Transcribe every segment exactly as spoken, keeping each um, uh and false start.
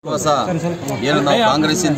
ಹೊಸ ಏನು ನಾವು ಕಾಂಗ್ರೆಸ್ಸಿಂದ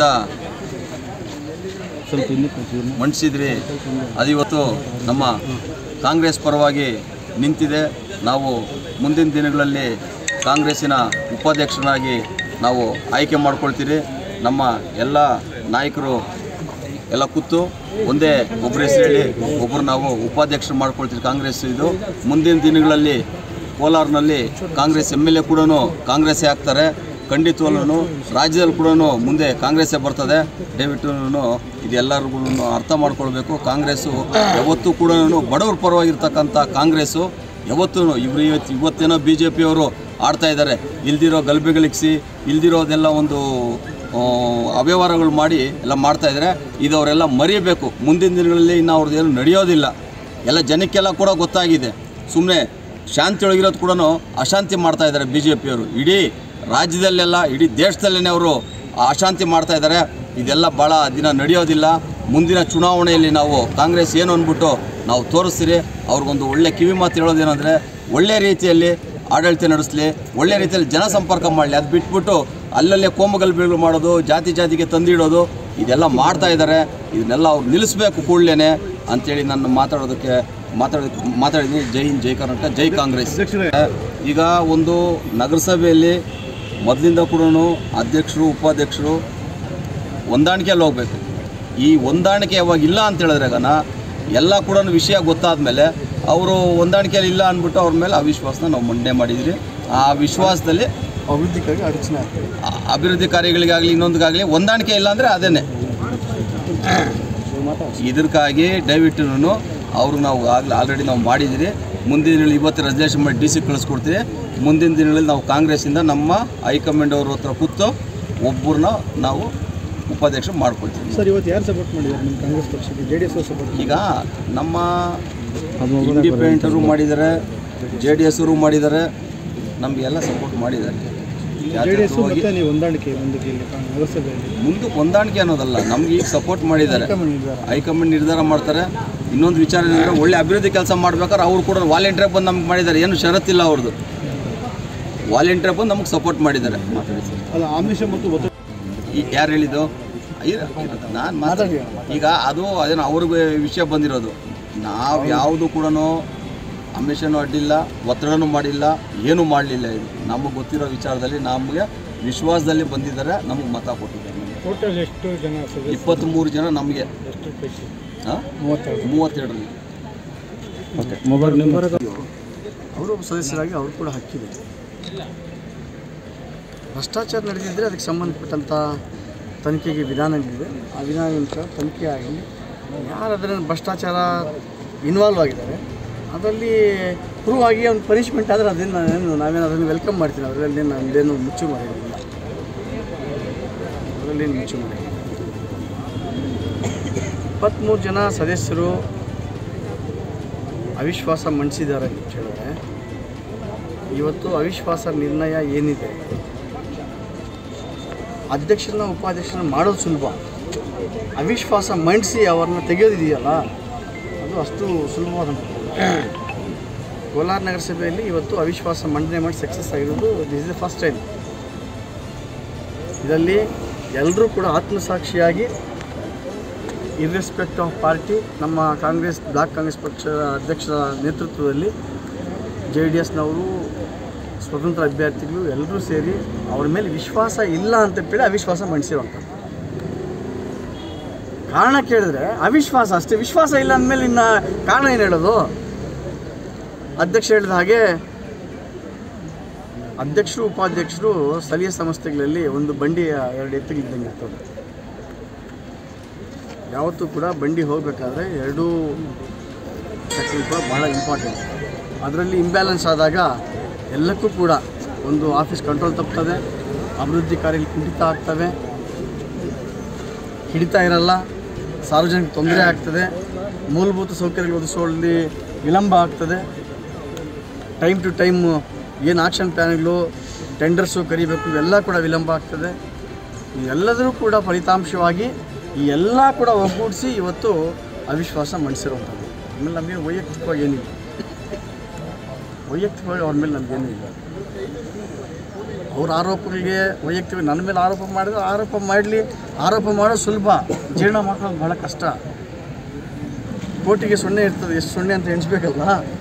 ಮಂಡಿಸಿದ್ವಿ ಅದು ಇವತ್ತು ನಮ್ಮ ಕಾಂಗ್ರೆಸ್ ಪರವಾಗಿ ನಿಂತಿದೆ. ನಾವು ಮುಂದಿನ ದಿನಗಳಲ್ಲಿ ಕಾಂಗ್ರೆಸ್ಸಿನ ಉಪಾಧ್ಯಕ್ಷರಾಗಿ ನಾವು ಆಯ್ಕೆ ಮಾಡ್ಕೊಳ್ತೀರಿ. ನಮ್ಮ ಎಲ್ಲ ನಾಯಕರು ಎಲ್ಲ ಕೂತು ಒಂದೇ ಒಬ್ಬರ ಹೆಸರು ಹೇಳಿ ಒಬ್ಬರು ನಾವು ಉಪಾಧ್ಯಕ್ಷರು ಮಾಡ್ಕೊಳ್ತೀವಿ. ಕಾಂಗ್ರೆಸ್ ಇದು ಮುಂದಿನ ದಿನಗಳಲ್ಲಿ ಕೋಲಾರ್ನಲ್ಲಿ ಕಾಂಗ್ರೆಸ್ ಎಮ್ ಎಲ್ ಎ ಕೂಡ ಕಾಂಗ್ರೆಸ್ಸೇ ಆಗ್ತಾರೆ. ಖಂಡಿತವಲ್ಲೂ ರಾಜ್ಯದಲ್ಲಿ ಕೂಡ ಮುಂದೆ ಕಾಂಗ್ರೆಸ್ಸೇ ಬರ್ತದೆ. ದಯವಿಟ್ಟು ಇದೆಲ್ಲರಿಗೂ ಅರ್ಥ ಮಾಡ್ಕೊಳ್ಬೇಕು. ಕಾಂಗ್ರೆಸ್ಸು ಯಾವತ್ತೂ ಕೂಡ ಬಡವ್ರ ಪರವಾಗಿರ್ತಕ್ಕಂಥ ಕಾಂಗ್ರೆಸ್ಸು ಯಾವತ್ತೂ ಇವರು ಇವತ್ತು ಇವತ್ತೇನೋ ಬಿ ಜೆ ಪಿಯವರು ಆಡ್ತಾ ಇದ್ದಾರೆ. ಇಲ್ದಿರೋ ಗಲಭೆಗಳಿಗಿಸಿ ಇಲ್ದಿರೋದೆಲ್ಲ ಒಂದು ಅವ್ಯವಹಾರಗಳು ಮಾಡಿ ಎಲ್ಲ ಮಾಡ್ತಾಯಿದ್ದಾರೆ. ಇದು ಅವರೆಲ್ಲ ಮರಿಬೇಕು. ಮುಂದಿನ ದಿನಗಳಲ್ಲಿ ಇನ್ನು ಅವ್ರದ್ದು ಏನು ನಡೆಯೋದಿಲ್ಲ. ಎಲ್ಲ ಜನಕ್ಕೆಲ್ಲ ಕೂಡ ಗೊತ್ತಾಗಿದೆ. ಸುಮ್ಮನೆ ಶಾಂತಿಯೊಳಗಿರೋದು ಕೂಡ ಅಶಾಂತಿ ಮಾಡ್ತಾಯಿದ್ದಾರೆ ಬಿ ಜೆ ಪಿಯವರು. ಇಡೀ ರಾಜ್ಯದಲ್ಲೆಲ್ಲ ಇಡೀ ದೇಶದಲ್ಲೇ ಅವರು ಅಶಾಂತಿ ಮಾಡ್ತಾಯಿದ್ದಾರೆ. ಇದೆಲ್ಲ ಭಾಳ ದಿನ ನಡೆಯೋದಿಲ್ಲ. ಮುಂದಿನ ಚುನಾವಣೆಯಲ್ಲಿ ನಾವು ಕಾಂಗ್ರೆಸ್ ಏನು ಅಂದ್ಬಿಟ್ಟು ನಾವು ತೋರಿಸ್ತೀರಿ. ಅವ್ರಿಗೊಂದು ಒಳ್ಳೆ ಕಿವಿ ಮಾತು ಹೇಳೋದೇನೆಂದರೆ ಒಳ್ಳೆ ರೀತಿಯಲ್ಲಿ ಆಡಳಿತ ನಡೆಸಲಿ, ಒಳ್ಳೆ ರೀತಿಯಲ್ಲಿ ಜನಸಂಪರ್ಕ ಮಾಡಲಿ. ಅದು ಬಿಟ್ಬಿಟ್ಟು ಅಲ್ಲಲ್ಲೇ ಕೋಮುಗಲಭೆಗಳು ಮಾಡೋದು, ಜಾತಿ ಜಾತಿಗೆ ತಂದಿಡೋದು ಇದೆಲ್ಲ ಮಾಡ್ತಾ ಇದ್ದಾರೆ. ಇದನ್ನೆಲ್ಲ ಅವ್ರು ನಿಲ್ಲಿಸಬೇಕು ಕೂಡಲೇ ಅಂಥೇಳಿ ನಾನು ಮಾತಾಡೋದಕ್ಕೆ ಮಾತಾಡೋದಕ್ಕೆ ಮಾತಾಡಿದ್ದೀನಿ. ಜೈ ಹಿಂದ್, ಜೈ ಕರ್ನಾಟಕ, ಜೈ ಕಾಂಗ್ರೆಸ್. ಈಗ ಒಂದು ನಗರಸಭೆಯಲ್ಲಿ ಮೊದಲಿಂದ ಕೂಡ ಅಧ್ಯಕ್ಷರು ಉಪಾಧ್ಯಕ್ಷರು ಹೊಂದಾಣಿಕೆಯಲ್ಲಿ ಹೋಗಬೇಕು. ಈ ಹೊಂದಾಣಿಕೆ ಯಾವಾಗ ಇಲ್ಲ ಅಂತ ಹೇಳಿದ್ರೆ ಗನ ಎಲ್ಲ ಕೂಡ ವಿಷಯ ಗೊತ್ತಾದ ಮೇಲೆ ಅವರು ಹೊಂದಾಣಿಕೆಯಲ್ಲಿ ಇಲ್ಲ ಅಂದ್ಬಿಟ್ಟು ಅವ್ರ ಮೇಲೆ ಅವಿಶ್ವಾಸನ ನಾವು ಮಂಡನೆ ಮಾಡಿದ್ರಿ. ಆ ವಿಶ್ವಾಸದಲ್ಲಿ ಅಭಿವೃದ್ಧಿಗಾಗಿ ಅಡಚಣೆ ಆಗ್ತದೆ. ಅಭಿವೃದ್ಧಿ ಕಾರ್ಯಗಳಿಗಾಗಲಿ ಇನ್ನೊಂದಕ್ಕಾಗಲಿ ಹೊಂದಾಣಿಕೆ ಇಲ್ಲ ಅಂದರೆ ಅದೇನೆ. ಇದಕ್ಕಾಗಿ ದಯವಿಟ್ಟು ಅವ್ರಿಗೆ ನಾವು ಆಗಲಿ ಆಲ್ರೆಡಿ ನಾವು ಮಾಡಿದ್ದೀರಿ. ಮುಂದಿನ ದಿನಗಳಲ್ಲಿ ಇವತ್ತು ರೆಸಲ್ಯೂಷನ್ ಮಾಡಿ ಡಿ ಸಿ ಕಳಿಸ್ಕೊಡ್ತೀವಿ. ಮುಂದಿನ ದಿನಗಳಲ್ಲಿ ನಾವು ಕಾಂಗ್ರೆಸ್ಸಿಂದ ನಮ್ಮ ಹೈಕಮಾಂಡ್ ಅವ್ರ ಹತ್ರ ಕೂತು ಒಬ್ಬರನ್ನ ನಾವು ಉಪಾಧ್ಯಕ್ಷರು ಮಾಡ್ಕೊಳ್ತೀವಿ. ಸರ್, ಇವತ್ತು ಯಾರು ಸಪೋರ್ಟ್ ಮಾಡಿದ್ದಾರೆ ನಿಮ್ಮ ಕಾಂಗ್ರೆಸ್ ಪಕ್ಷಕ್ಕೆ? J D S support. ಈಗ ನಮ್ಮ ಇಂಡಿಪೆಂಡೆಂಟರು ಮಾಡಿದ್ದಾರೆ, ಜೆ ಡಿ ಎಸ್ ಅವರು ಮಾಡಿದ್ದಾರೆ, ನಮಗೆಲ್ಲ ಸಪೋರ್ಟ್ ಮಾಡಿದ್ದಾರೆ. ನೀವು ಹೊಂದಾಣಿಕೆ ನಗರಸಭೆಯಲ್ಲಿ ಮುಂದೆ ಹೊಂದಾಣಿಕೆ ಅನ್ನೋದಲ್ಲ, ನಮ್ಗೆ ಈಗ ಸಪೋರ್ಟ್ ಮಾಡಿದ್ದಾರೆ. ಹೈಕಮಾಂಡ್ ನಿರ್ಧಾರ ಮಾಡ್ತಾರೆ. ಇನ್ನೊಂದು ವಿಚಾರ ಏನಂದರೆ ಒಳ್ಳೆ ಅಭಿವೃದ್ಧಿ ಕೆಲಸ ಮಾಡ್ಬೇಕಾದ್ರೆ ಅವ್ರು ಕೂಡ ವಾಲಂಟಿಯರ್ ಬಂದು ನಮ್ಗೆ ಮಾಡಿದ್ದಾರೆ. ಏನು ಷರತ್ತಿಲ್ಲ ಅವ್ರದ್ದು. ವಾಲಂಟಿಯರ್ ಬಂದು ನಮ್ಗೆ ಸಪೋರ್ಟ್ ಮಾಡಿದ್ದಾರೆ. ಮಾತಾಡಿ ಸರ್. ಅದು ಆಮಿಷ ಮತ್ತು ಯಾರು ಹೇಳಿದ್ದು? ನಾನು ಮಾತಾಡಿ ಈಗ ಅದು ಅದೇನು ಅವ್ರಿಗೆ ವಿಷಯ ಬಂದಿರೋದು. ನಾವು ಯಾವುದು ಕೂಡ ಆಮಿಷನೂ ಅಡ್ಡಿಲ್ಲ, ಒತ್ತಡನೂ ಮಾಡಿಲ್ಲ, ಏನೂ ಮಾಡಲಿಲ್ಲ. ಇದು ನಮಗೆ ಗೊತ್ತಿರೋ ವಿಚಾರದಲ್ಲಿ ನಮಗೆ ವಿಶ್ವಾಸದಲ್ಲಿ ಬಂದಿದ್ದಾರೆ, ನಮಗೆ ಮತ ಕೊಟ್ಟಿದ್ದಾರೆ. ಟೋಟಲ್ ಎಷ್ಟು ಜನ? ಇಪ್ಪತ್ತ್ಮೂರು ಜನ ನಮಗೆ. ಹಾಂ, ಮೂವತ್ತೆರಡರಲ್ಲಿ. ಓಕೆ, ಮೊಬೈಲ್ ನಂಬರ್ ಅವರು ಸದಸ್ಯರಾಗಿ ಅವರು ಕೂಡ ಹಕ್ಕಿದೆ. ಭ್ರಷ್ಟಾಚಾರ ನಡೆದಿದ್ದರೆ ಅದಕ್ಕೆ ಸಂಬಂಧಪಟ್ಟಂಥ ತನಿಖೆಗೆ ವಿಧಾನಗಳಿದೆ. ಆ ವಿಧಾನದ ತನಿಖೆ ಆಗಲಿ, ಯಾರು ಅದರಲ್ಲಿ ಭ್ರಷ್ಟಾಚಾರ ಇನ್ವಾಲ್ವ್ ಆಗಿದ್ದಾರೆ ಅದರಲ್ಲಿ ಪ್ರೂವ್ ಆಗಿ ಒಂದು ಪನಿಷ್ಮೆಂಟ್ ಆದರೆ ಅದನ್ನು ನಾನೇನು ನಾವೇನು ಅದನ್ನು ವೆಲ್ಕಮ್ ಮಾಡ್ತೀನಿ. ಅದರಲ್ಲಿ ನಮ್ಮದೇನು ಮುಚ್ಚು ಮಾಡಿರೋದಿಲ್ಲ. ಅದರಲ್ಲೇನು ಮುಚ್ಚು ಮಾಡಿಲ್ಲ. ಇಪ್ಪತ್ತ್ಮೂರು ಜನ ಸದಸ್ಯರು ಅವಿಶ್ವಾಸ ಮಂಡಿಸಿದ್ದಾರೆ ಅಂತ ಹೇಳಿದ್ರೆ, ಇವತ್ತು ಅವಿಶ್ವಾಸ ನಿರ್ಣಯ ಏನಿದೆ, ಅಧ್ಯಕ್ಷರನ್ನ ಉಪಾಧ್ಯಕ್ಷರನ್ನ ಮಾಡೋದು ಸುಲಭ. ಅವಿಶ್ವಾಸ ಮಂಡಿಸಿ ಅವ್ರನ್ನ ತೆಗೆಯೋದಿದೆಯಲ್ಲ ಅದು ಅಷ್ಟು ಸುಲಭವಾದಂಥ. ಕೋಲಾರ ನಗರಸಭೆಯಲ್ಲಿ ಇವತ್ತು ಅವಿಶ್ವಾಸ ಮಂಡನೆ ಮಾಡಿ ಸಕ್ಸಸ್ ಆಗಿರೋದು this is the first time. ಇದರಲ್ಲಿ ಎಲ್ಲರೂ ಕೂಡ ಆತ್ಮಸಾಕ್ಷಿಯಾಗಿ ಇರ್ರೆಸ್ಪೆಕ್ಟ್ ಆಫ್ ಪಾರ್ಟಿ ನಮ್ಮ ಕಾಂಗ್ರೆಸ್ ಬ್ಲಾಕ್ ಕಾಂಗ್ರೆಸ್ ಪಕ್ಷದ ಅಧ್ಯಕ್ಷರ ನೇತೃತ್ವದಲ್ಲಿ ಜೆ ಡಿ ಎಸ್ನವರು ಸ್ವತಂತ್ರ ಅಭ್ಯರ್ಥಿಗಳು ಎಲ್ಲರೂ ಸೇರಿ ಅವ್ರ ಮೇಲೆ ವಿಶ್ವಾಸ ಇಲ್ಲ ಅಂತೇಳಿ ಅವಿಶ್ವಾಸ ಮಂಡಿಸಿರುವಂಥ ಕಾರಣ ಕೇಳಿದ್ರೆ ಅವಿಶ್ವಾಸ ಅಷ್ಟೇ. ವಿಶ್ವಾಸ ಇಲ್ಲ ಅಂದಮೇಲೆ ಇನ್ನು ಕಾರಣ ಏನು ಹೇಳೋದು? ಅಧ್ಯಕ್ಷ ಹೇಳಿದ ಹಾಗೆ ಅಧ್ಯಕ್ಷರು ಉಪಾಧ್ಯಕ್ಷರು ಸ್ಥಳೀಯ ಸಂಸ್ಥೆಗಳಲ್ಲಿ ಒಂದು ಬಂಡಿಯ ಎರಡು ಎತ್ತುಗಳಿದ್ದಂಗೆ ಇರ್ತದೆ. ಯಾವತ್ತೂ ಕೂಡ ಬಂಡಿ ಹೋಗಬೇಕಾದ್ರೆ ಎರಡೂ ಕೂಡ ಭಾಳ ಇಂಪಾರ್ಟೆಂಟ್. ಅದರಲ್ಲಿ ಇಂಬ್ಯಾಲೆನ್ಸ್ ಆದಾಗ ಎಲ್ಲಕ್ಕೂ ಕೂಡ ಒಂದು ಆಫೀಸ್ ಕಂಟ್ರೋಲ್ ತಪ್ತದೆ, ಅಭಿವೃದ್ಧಿ ಕಾರ್ಯಗಳು ಕುಂಠಿತ ಆಗ್ತವೆ, ಹಿಡಿತಾ ಇರಲ್ಲ, ಸಾರ್ವಜನಿಕ ತೊಂದರೆ ಆಗ್ತದೆ, ಮೂಲಭೂತ ಸೌಕರ್ಯಗಳು ಒದಗಿಸುವಲ್ಲಿ ವಿಳಂಬ ಆಗ್ತದೆ, ಟೈಮ್ ಟು ಟೈಮ್ ಏನು ಆಕ್ಷನ್ ಪ್ಲ್ಯಾನ್ಗಳು ಟೆಂಡರ್ಸು ಕರಿಬೇಕು ಇವೆಲ್ಲ ಕೂಡ ವಿಳಂಬ ಆಗ್ತದೆ. ಇವೆಲ್ಲದರೂ ಕೂಡ ಫಲಿತಾಂಶವಾಗಿ ಈ ಎಲ್ಲ ಕೂಡ ಒಗ್ಗೂಡಿಸಿ ಇವತ್ತು ಅವಿಶ್ವಾಸ ಮಂಡಿಸಿರುವಂಥದ್ದು. ಆಮೇಲೆ ನಮಗೆ ವೈಯಕ್ತಿಕವಾಗಿ ಏನಿಲ್ಲ, ವೈಯಕ್ತಿಕವಾಗಿ ಅವ್ರ ಮೇಲೆ ನಮಗೇನೂ ಇಲ್ಲ. ಅವ್ರ ಆರೋಪಗಳಿಗೆ ವೈಯಕ್ತಿಕ ನನ್ನ ಮೇಲೆ ಆರೋಪ ಮಾಡಿದ್ರೆ ಆರೋಪ ಮಾಡಲಿ, ಆರೋಪ ಮಾಡೋದು ಸುಲಭ, ಜೀರ್ಣ ಮಾಡ್ಕೊಳ್ಳೋದು ಭಾಳ ಕಷ್ಟ. ಕೋಟಿಗೆ ಸೊನ್ನೆ ಇರ್ತದೆ, ಎಷ್ಟು ಸೊನ್ನೆ ಅಂತ ಎಣಿಸ್ಬೇಕಲ್ಲ.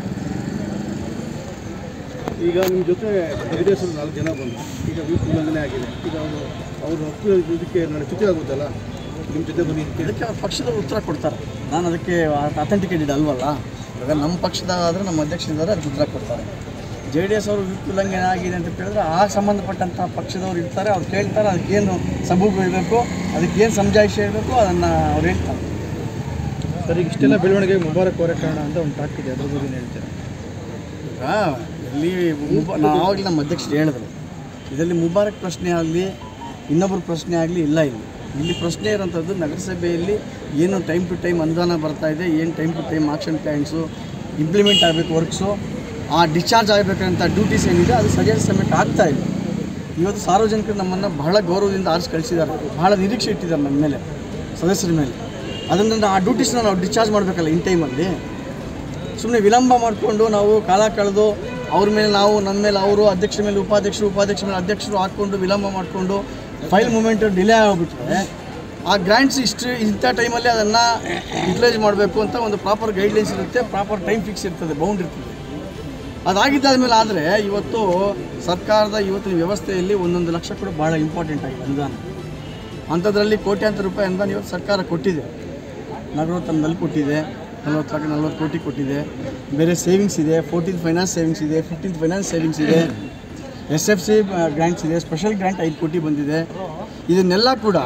ಈಗ ನಿಮ್ಮ ಜೊತೆ ವಿದೇಶದ ನಾಲ್ಕು ಜನ ಬಂದು ಈಗ ವಿಪ್ ಉಲ್ಲಂಘನೆ ಆಗಿದೆ, ಈಗ ಅವರು ಅವರು ಹಕ್ಕು ಇದಕ್ಕೆ ನನಗೆ ಚ್ಯುತಿ ಆಗುತ್ತಲ್ಲ, ನಿಮ್ಮ ಜೊತೆ ಬನ್ನಿ ಇದಕ್ಕೆ ಅವ್ರ ಪಕ್ಷದವ್ರು ಉತ್ತರ ಕೊಡ್ತಾರೆ. ನಾನು ಅದಕ್ಕೆ ಅಥೆಂಟಿಕೇಟೆಡ್ ಅಲ್ವಲ್ಲ. ಇವಾಗ ನಮ್ಮ ಪಕ್ಷದ ಆದರೆ ನಮ್ಮ ಅಧ್ಯಕ್ಷರಿದ್ದಾರೆ, ಅದಕ್ಕೆ ಉತ್ತರ ಕೊಡ್ತಾರೆ. ಜೆ ಡಿ ಎಸ್ ಅವರು ವಿಪ್ ಉಲ್ಲಂಘನೆ ಆಗಿದೆ ಅಂತ ಕೇಳಿದ್ರೆ ಆ ಸಂಬಂಧಪಟ್ಟಂಥ ಪಕ್ಷದವ್ರು ಇರ್ತಾರೆ, ಅವ್ರು ಕೇಳ್ತಾರೆ, ಅದಕ್ಕೇನು ಸಬೂಬು ಇರಬೇಕು, ಅದಕ್ಕೇನು ಸಮಜಾಯಿಷಿ ಇರಬೇಕು, ಅದನ್ನು ಅವ್ರು ಹೇಳ್ತಾರೆ. ಸರ್, ಈಗ ಇಷ್ಟೆಲ್ಲ ಬೆಳವಣಿಗೆ ಮುಬಾರಕ್ ಅವರೇ ಕಾರಣ ಅಂತ ಒಂದು ಟಾಕ್ ಇದೆ, ಅದ್ರ ಬಗ್ಗೆ ಹೇಳ್ತಾರೆ. ಈಗ ಇಲ್ಲಿ ಮುಬ ನಾವು ಆವಾಗಲೇ ನಮ್ಮ ಅಧ್ಯಕ್ಷರು ಹೇಳಿದ್ರು, ಇದರಲ್ಲಿ ಮುಬಾರಕ್ ಪ್ರಶ್ನೆ ಆಗಲಿ ಇನ್ನೊಬ್ಬರ ಪ್ರಶ್ನೆ ಆಗಲಿ ಇಲ್ಲ. ಇಲ್ಲಿ ಇಲ್ಲಿ ಪ್ರಶ್ನೆ ಇರೋಂಥದ್ದು ನಗರಸಭೆಯಲ್ಲಿ ಏನು ಟೈಮ್ ಟು ಟೈಮ್ ಅನುದಾನ ಬರ್ತಾ ಇದೆ, ಏನು time to time action plans implement ಆಗಬೇಕು, ವರ್ಕ್ಸು ಆ ಡಿಸ್ಚಾರ್ಜ್ ಆಗಬೇಕಂತ ಡ್ಯೂಟೀಸ್ ಏನಿದೆ ಅದು ಸರಿಯಾದ ಸಮಯಕ್ಕೆ ಆಗ್ತಾ ಇಲ್ಲ. ಇವತ್ತು ಸಾರ್ವಜನಿಕರು ನಮ್ಮನ್ನು ಬಹಳ ಗೌರವದಿಂದ ಆರಿಸಿ ಕಳಿಸಿದ್ದಾರೆ, ಬಹಳ ನಿರೀಕ್ಷೆ ಇಟ್ಟಿದ್ದಾರೆ ನಮ್ಮ ಮೇಲೆ, ಸದಸ್ಯರ ಮೇಲೆ. ಅದನ್ನು ಆ ಡ್ಯೂಟೀಸ್ನ ನಾವು ಡಿಸ್ಚಾರ್ಜ್ ಮಾಡಬೇಕಲ್ಲ ಇನ್ ಟೈಮಲ್ಲಿ. ಸುಮ್ಮನೆ ವಿಳಂಬ ಮಾಡಿಕೊಂಡು ನಾವು ಕಾಲ ಕಳೆದು ಅವ್ರ ಮೇಲೆ ನಾವು, ನಮ್ಮ ಮೇಲೆ ಅವರು, ಅಧ್ಯಕ್ಷರ ಮೇಲೆ ಉಪಾಧ್ಯಕ್ಷರು, ಉಪಾಧ್ಯಕ್ಷರ ಮೇಲೆ ಅಧ್ಯಕ್ಷರು ಹಾಕ್ಕೊಂಡು ವಿಳಂಬ ಮಾಡಿಕೊಂಡು ಫೈಲ್ ಮೂಮೆಂಟು ಡಿಲೇ ಆಗಿಬಿಟ್ರೆ ಆ ಗ್ರ್ಯಾಂಟ್ಸ್ ಇಷ್ಟು ಇಂಥ ಟೈಮಲ್ಲಿ ಅದನ್ನು ಯುಟಿಲೈಸ್ ಮಾಡಬೇಕು ಅಂತ ಒಂದು ಪ್ರಾಪರ್ ಗೈಡ್ಲೈನ್ಸ್ ಇರುತ್ತೆ, ಪ್ರಾಪರ್ ಟೈಮ್ ಫಿಕ್ಸ್ ಇರ್ತದೆ, ಬೌಂಡ್ ಇರ್ತದೆ. ಅದಾಗಿದ್ದಾದ್ಮೇಲೆ ಆದರೆ ಇವತ್ತು ಸರ್ಕಾರದ ಇವತ್ತಿನ ವ್ಯವಸ್ಥೆಯಲ್ಲಿ ಒಂದೊಂದು ಲಕ್ಷ ಕೂಡ ಭಾಳ ಇಂಪಾರ್ಟೆಂಟ್ ಆಗಿದೆ ಅನುದಾನ. ಅಂಥದ್ರಲ್ಲಿ ಕೋಟ್ಯಾಂತರ ರೂಪಾಯಿ ಅನುದಾನ ಇವತ್ತು ಸರ್ಕಾರ ಕೊಟ್ಟಿದೆ, ನಗರೋತ್ತಮದಲ್ಲಿ ಕೊಟ್ಟಿದೆ, ನಲ್ವತ್ತು ಲಕ್ಷ ನಲ್ವತ್ತು ಕೋಟಿ ಕೊಟ್ಟಿದೆ. ಬೇರೆ ಸೇವಿಂಗ್ಸ್ ಇದೆ, ಫೋರ್ಟೀನ್ ಫೈನಾನ್ಸ್ ಸೇವಿಂಗ್ಸ್ ಇದೆ, ಫಿಫ್ಟೀನ್ ಫೈನಾನ್ಸ್ ಸೇವಿಂಗ್ಸ್ ಇದೆ, ಎಸ್ ಎಫ್ ಸಿ ಗ್ರ್ಯಾಂಟ್ಸ್ ಇದೆ, ಸ್ಪೆಷಲ್ ಗ್ರ್ಯಾಂಟ್ ಐದು ಕೋಟಿ ಬಂದಿದೆ. ಇದನ್ನೆಲ್ಲ ಕೂಡ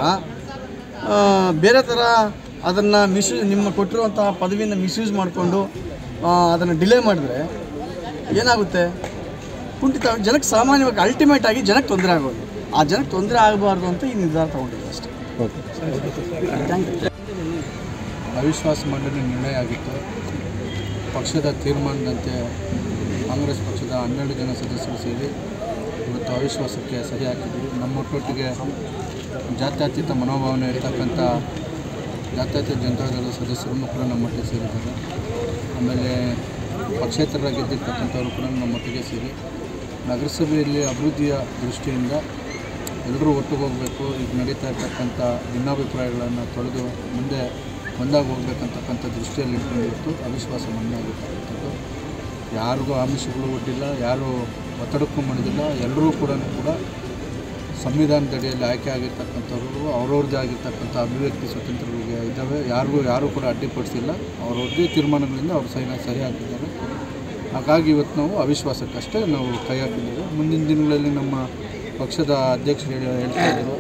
ಬೇರೆ ಥರ ಅದನ್ನು ಮಿಸ್ಯೂಸ್, ನಿಮ್ಮ ಕೊಟ್ಟಿರುವಂಥ ಪದವಿಯನ್ನು ಮಿಸ್ಯೂಸ್ ಮಾಡಿಕೊಂಡು ಅದನ್ನು ಡಿಲೇ ಮಾಡಿದ್ರೆ ಏನಾಗುತ್ತೆ? ಕುಂಠಿತ ಜನಕ್ಕೆ ಸಾಮಾನ್ಯವಾಗಿ ಅಲ್ಟಿಮೇಟ್ ಆಗಿ ಜನಕ್ಕೆ ತೊಂದರೆ ಆಗೋದು. ಆ ಜನಕ್ಕೆ ತೊಂದರೆ ಆಗಬಾರ್ದು ಅಂತ ಈ ನಿರ್ಧಾರ ತೊಗೊಂಡಿದೆ ಅಷ್ಟೇ. Okay, thank you. ಅವಿಶ್ವಾಸ ಮಂಡನೆ ನಿರ್ಣಯ ಆಗಿತ್ತು. ಪಕ್ಷದ ತೀರ್ಮಾನದಂತೆ ಕಾಂಗ್ರೆಸ್ ಪಕ್ಷದ ಹನ್ನೆರಡು ಜನ ಸದಸ್ಯರು ಸೇರಿ ಇವತ್ತು ಅವಿಶ್ವಾಸಕ್ಕೆ ಸಹಿ ಹಾಕಿದ್ವಿ. ನಮ್ಮೊಟ್ಟೊಟ್ಟಿಗೆ ಜಾತ್ಯತೀತ ಮನೋಭಾವನೆ ಇರ್ತಕ್ಕಂಥ ಜಾತ್ಯತೀತ ಜನತಾದಳದ ಸದಸ್ಯರನ್ನು ಕೂಡ ನಮ್ಮೊಟ್ಟಿಗೆ ಸೇರಿದ್ದಾರೆ. ಆಮೇಲೆ ಪಕ್ಷೇತರ ಗೆದ್ದಿರ್ತಕ್ಕಂಥವರು ಕೂಡ ನಮ್ಮೊಟ್ಟಿಗೆ ಸೇರಿ ನಗರಸಭೆಯಲ್ಲಿ ಅಭಿವೃದ್ಧಿಯ ದೃಷ್ಟಿಯಿಂದ ಎಲ್ಲರೂ ಒಟ್ಟಿಗೆ ಹೋಗಬೇಕು, ಈಗ ನಡೀತಾ ಇರ್ತಕ್ಕಂಥ ಭಿನ್ನಾಭಿಪ್ರಾಯಗಳನ್ನು ತೊಳೆದು ಮುಂದೆ ಒಂದಾಗಿ ಹೋಗ್ಬೇಕಂತಕ್ಕಂಥ ದೃಷ್ಟಿಯಲ್ಲಿ ಇಟ್ಕೊಂಡಿತ್ತು ಅವಿಶ್ವಾಸ ಮಣ್ಣಾಗಿರ್ತಕ್ಕಂಥದ್ದು. ಯಾರಿಗೂ ಆಮಿಷಗಳು ಒಡ್ಡಿಲ್ಲ, ಯಾರೂ ಒತ್ತಡಕ್ಕೂ ಮಾಡಿದಿಲ್ಲ. ಎಲ್ಲರೂ ಕೂಡ ಕೂಡ ಸಂವಿಧಾನದಡಿಯಲ್ಲಿ ಆಯ್ಕೆ ಆಗಿರ್ತಕ್ಕಂಥವ್ರು ಅವ್ರವ್ರದ್ದೇ ಆಗಿರ್ತಕ್ಕಂಥ ಅಭಿವ್ಯಕ್ತಿ ಸ್ವಾತಂತ್ರ್ಯಗಳಿಗೆ ಇದ್ದಾವೆ. ಯಾರಿಗೂ ಯಾರೂ ಕೂಡ ಅಡ್ಡಿಪಡಿಸಿಲ್ಲ. ಅವ್ರವ್ರದ್ದೇ ತೀರ್ಮಾನಗಳಿಂದ ಅವ್ರು ಸಹಿ ಸರಿ ಹಾಕಿದ್ದಾರೆ. ಹಾಗಾಗಿ ಇವತ್ತು ನಾವು ಅವಿಶ್ವಾಸಕ್ಕಷ್ಟೇ ನಾವು ಕೈ ಹಾಕಿದ್ದೇವೆ. ಮುಂದಿನ ದಿನಗಳಲ್ಲಿ ನಮ್ಮ ಪಕ್ಷದ ಅಧ್ಯಕ್ಷರು ಹೇಳ್ತಾ ಇದ್ದರು,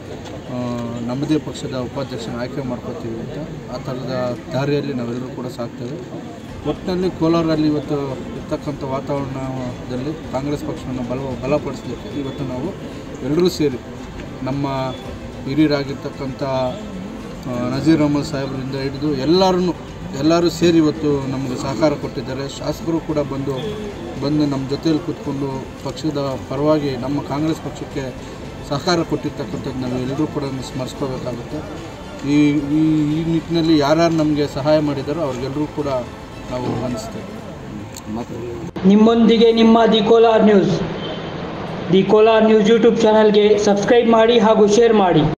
ನಮ್ಮದೇ ಪಕ್ಷದ ಉಪಾಧ್ಯಕ್ಷನ ಆಯ್ಕೆ ಮಾಡ್ಕೋತೀವಿ ಅಂತ. ಆ ಥರದ ದಾರಿಯಲ್ಲಿ ನಾವೆಲ್ಲರೂ ಕೂಡ ಸಾಕ್ತೇವೆ. ಒಟ್ಟಿನಲ್ಲಿ ಕೋಲಾರಲ್ಲಿ ಇವತ್ತು ಇರ್ತಕ್ಕಂಥ ವಾತಾವರಣದಲ್ಲಿ ಕಾಂಗ್ರೆಸ್ ಪಕ್ಷವನ್ನು ಬಲ ಬಲಪಡಿಸಲಿಕ್ಕೆ ಇವತ್ತು ನಾವು ಎಲ್ಲರೂ ಸೇರಿ ನಮ್ಮ ಹಿರಿಯರಾಗಿರ್ತಕ್ಕಂಥ ನಜೀರ್ ಅಹಮದ್ ಸಾಹೇಬರಿಂದ ಹಿಡಿದು ಎಲ್ಲರೂ ಎಲ್ಲರೂ ಸೇರಿ ಇವತ್ತು ನಮಗೆ ಸಹಕಾರ ಕೊಟ್ಟಿದ್ದಾರೆ. ಶಾಸಕರು ಕೂಡ ಬಂದು ಬಂದು ನಮ್ಮ ಜೊತೆಯಲ್ಲಿ ಕೂತ್ಕೊಂಡು ಪಕ್ಷದ ಪರವಾಗಿ ನಮ್ಮ ಕಾಂಗ್ರೆಸ್ ಪಕ್ಷಕ್ಕೆ ಸಹಕಾರ ಕೊಟ್ಟಿರ್ತಕ್ಕಂಥದ್ದು ನಾವು ಎಲ್ಲರೂ ಕೂಡ ಸ್ಮರಿಸ್ಕೋಬೇಕಾಗುತ್ತೆ. ಈ ಈ ನಿಟ್ಟಿನಲ್ಲಿ ಯಾರ್ಯಾರು ನಮಗೆ ಸಹಾಯ ಮಾಡಿದಾರೋ ಅವ್ರಿಗೆಲ್ಲರೂ ಕೂಡ ನಾವು ವಂದಿಸ್ತೇವೆ. ನಿಮ್ಮೊಂದಿಗೆ ನಿಮ್ಮ the Kolar news the Kolar news YouTube ಚಾನಲ್ಗೆ ಸಬ್ಸ್ಕ್ರೈಬ್ ಮಾಡಿ ಹಾಗೂ ಶೇರ್ ಮಾಡಿ.